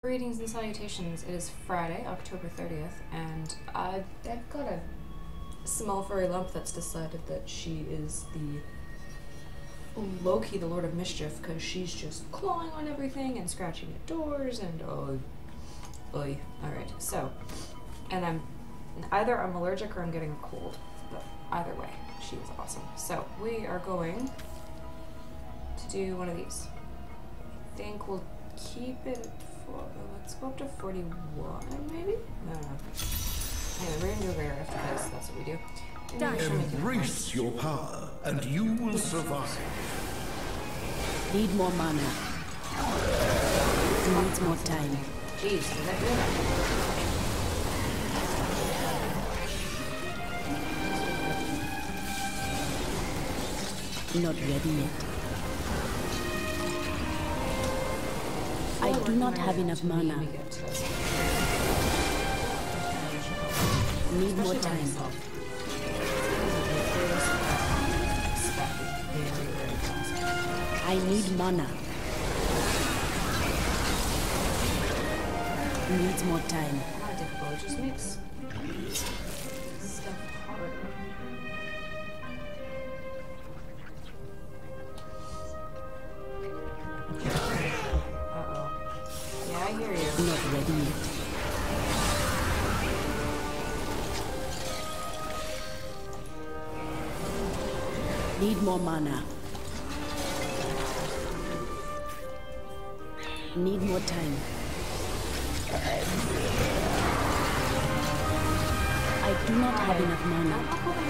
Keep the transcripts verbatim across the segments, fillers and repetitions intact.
Greetings and salutations. It is Friday, October thirtieth, and I've, I've got a small furry lump that's decided that she is the Loki, the Lord of Mischief, because she's just clawing on everything and scratching at doors and oh, oy. Alright, so, and I'm, either I'm allergic or I'm getting a cold, but either way, she is awesome. So, we are going to do one of these. I think we'll keep it for, let's go up to forty-one, maybe? I don't know. Anyway, we're gonna do a rare because that's what we do. Embrace your power, and you will survive. Need more mana. Needs more time. Jeez, did that do that? Not ready yet. I do not have enough mana. Need more time. I need mana. Needs more time. Not difficult, it just makes stuff harder. Uh-oh. Yeah, I hear you. Not ready yet. Need more mana. Need more time. I do not have enough mana.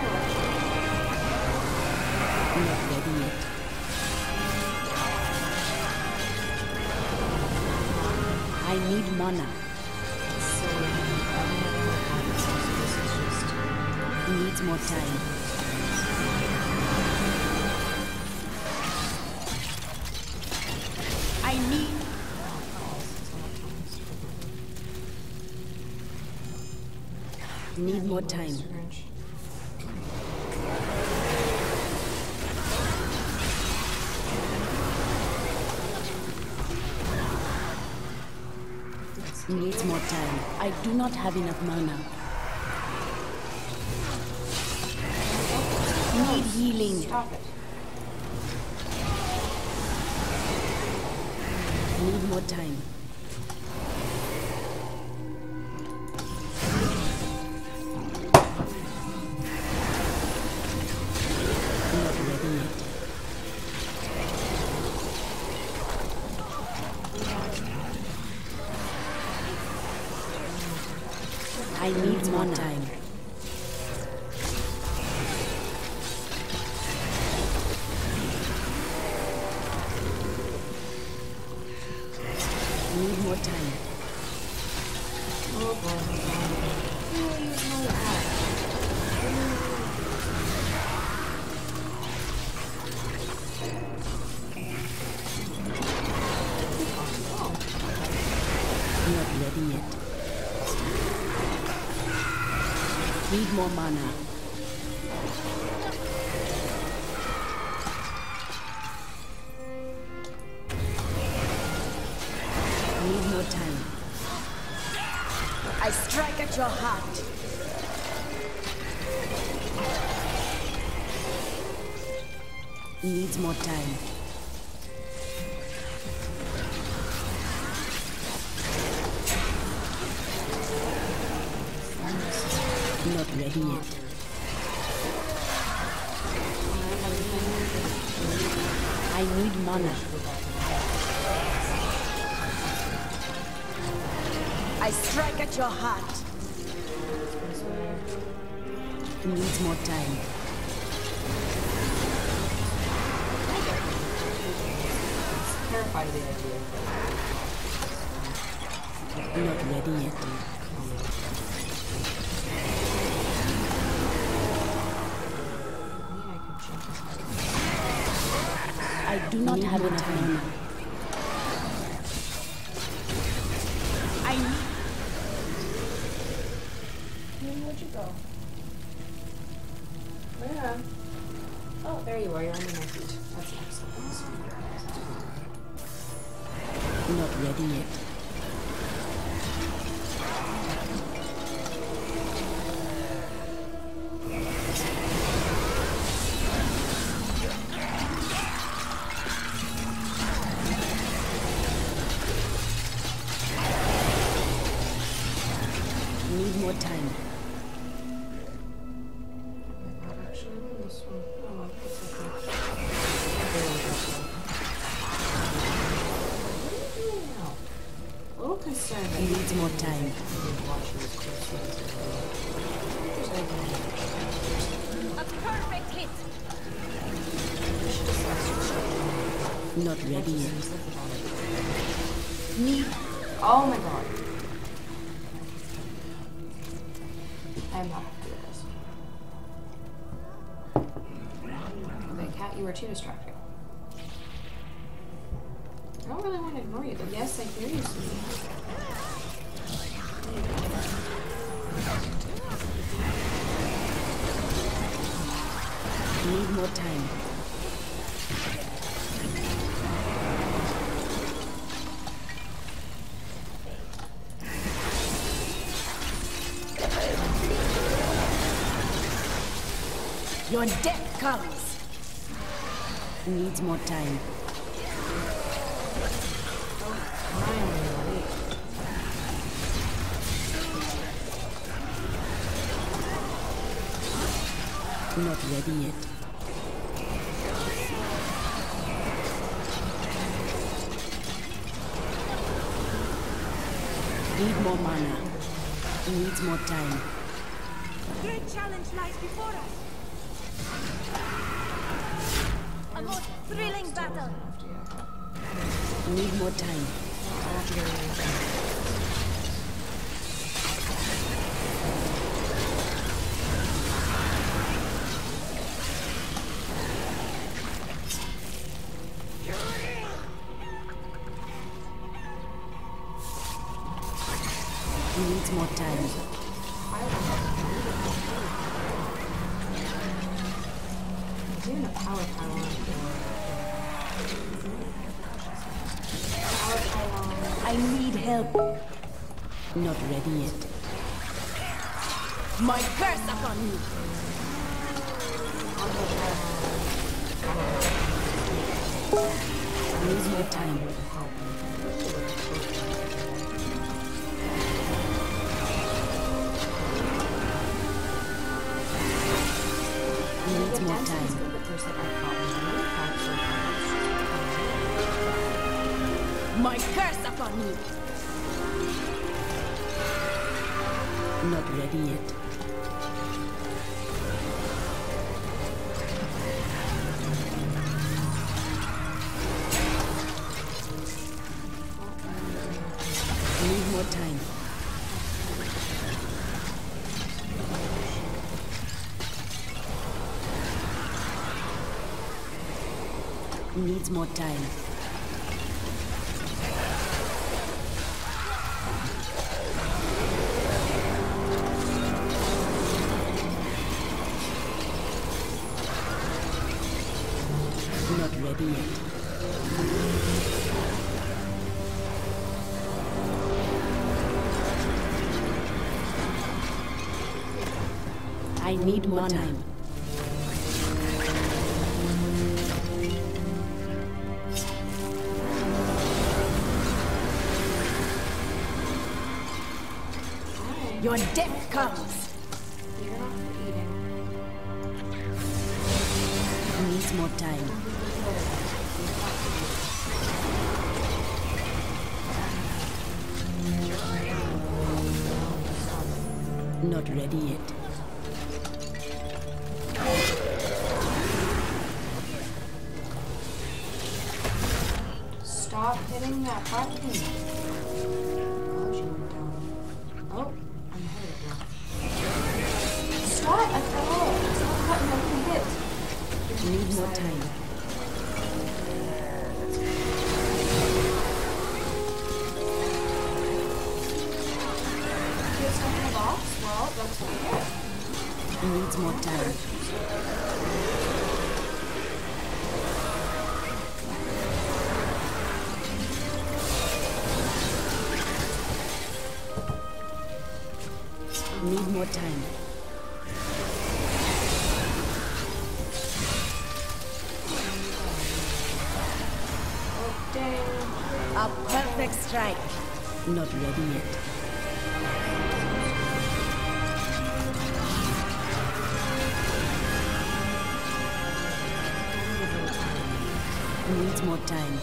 Not ready yet. I need mana. Needs more time. I need. Need more time. Needs more time. I do not have enough mana. Need healing. Stop it. Need more time. Not ready yet. I need more time. Need more time. Oh boy. Oh, you know that. Not ready yet. Need more mana. Need more time. I strike at your heart. Needs more time. Not ready yet. I need mana. I strike at your heart. Needs more time. Terrified of the idea. Not ready yet. I do not have enough mana. I need. Where'd you go? Yeah. Oh, there you are. You're under my feet. That's excellent. Not ready yet. more time. Not actually win this one. Oh well, it's okay. What are you doing now? A little concerned that He needs more time. I didn't watch you as closely as I did. There's anything. A perfect hit. She decides to strike me. Not ready Just yet. think about it. Me. Oh my god. I'm not happy with this. Okay, Cat, you were too distracting. I don't really want to ignore you, but yes, I hear you, Susie. Need more time. Your death comes. Needs more time. Not ready yet. Need more mana. Needs more time. Great challenge lies before us. A most thrilling battle. Need more time. Needs more time. There's even a power pylon. Power pylon. I need help. Not ready yet. My curse upon you. Need more time. Needs more time. My curse upon you. Not ready yet. Need more time. Needs more time. Not ready yet. I need more time. Your death comes. You're not eating. Needs more time. Not ready yet. Stop hitting that button. God, you went down. Oh, I'm headed now. Stop! I fell. It's not a button I can hit. Need more time. Get something in the box? Well, that's what we get. Needs more time. Need more time. Oh, dang. A perfect strike. Not ready yet. Needs more time.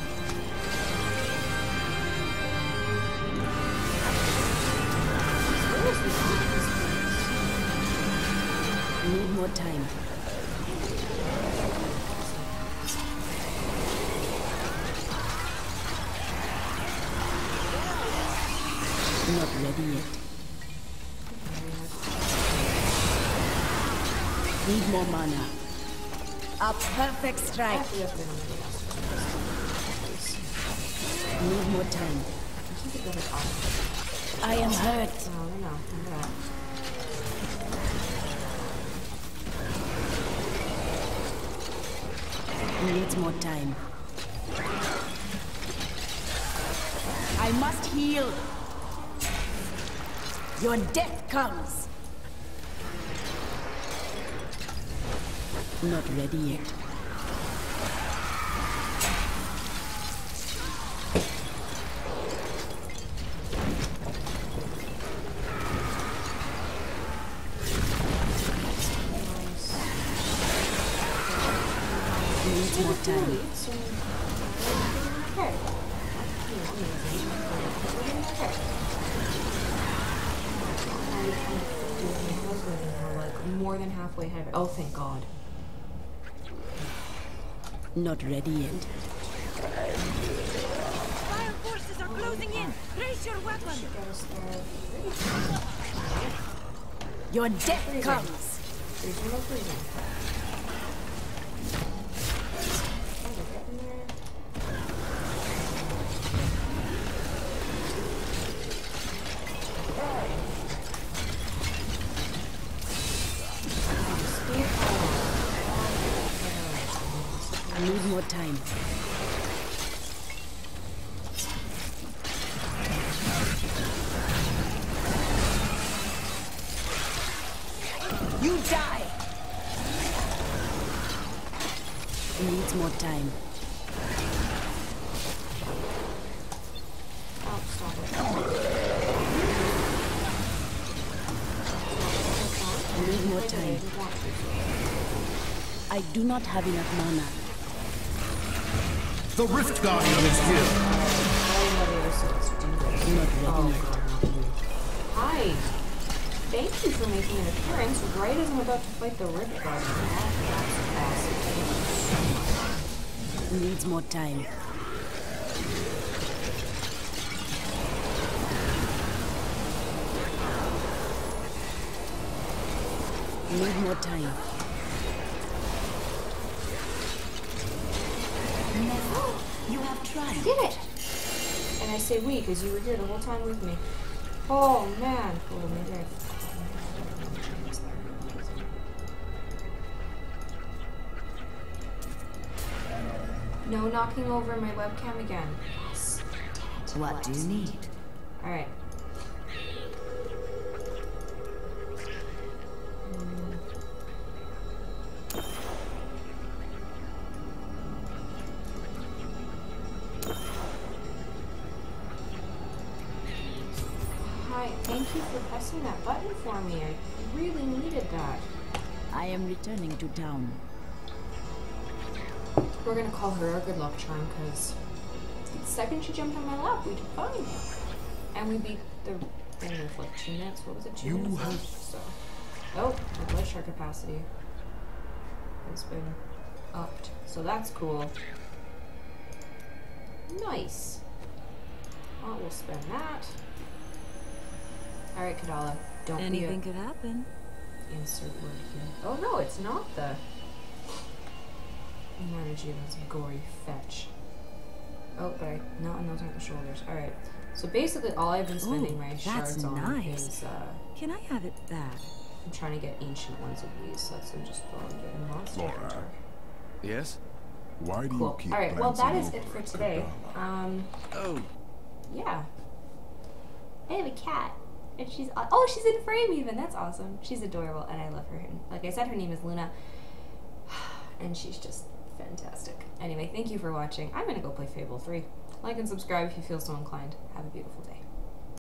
Need more time. Not ready yet. Need more mana. A perfect strike. Need more time. I am hurt. No, no, no, no. Needs more time. I must heal. Your death comes. Not ready yet. Needs more time. Okay. We're like more than halfway ahead. Oh, thank God. Not ready yet. Fire forces are closing in. Raise your weapon. Your death Freezing. comes. Freezing, no freezing. Oh, they're getting there. I need more time. You die. Needs more time. Oh, stop it. I need more time. I do not have enough mana. The Rift Guardian is here. Not ready yet. Hi. Thank you for making an appearance right as I'm about to fight the Rift Guardian. That's awesome. Needs more time. Need more time. Never. You have tried. Did it! And I say we because you were here the whole time with me. Oh man. Oh, maybe I... No knocking over my webcam again. Yes. What do you need? Alright. Hi, thank you for pressing that button for me. I really needed that. I am returning to town. We're gonna call her our good luck charm because the second she jumped on my lap, we did fine. And we beat the thing with like two minutes. What was it? Two You minutes have- left, so. Oh, our blood share capacity has been upped. So that's cool. Nice. Well, we'll spend that. Alright, Kadala. Don't Anything be could happen. a insert word here. Oh no, it's not the energy of this gory fetch. Oh, but I, no, those aren't the shoulders. Alright. So basically all I've been spending Ooh, my that's shards on nice. is uh Can I have it back? I'm trying to get ancient ones of these, so that's I'm just going to get a monster Laura. hunter. Yes? Why do Cool. you keep Alright, well that is glancing it over for at today. Kadala? Um Oh, yeah. I have a cat. And she's aw- oh, she's in frame even. That's awesome. She's adorable and I love her. And like I said, her name is Luna. And she's just fantastic. Anyway, thank you for watching. I'm gonna go play Fable three. Like and subscribe if you feel so inclined. Have a beautiful day.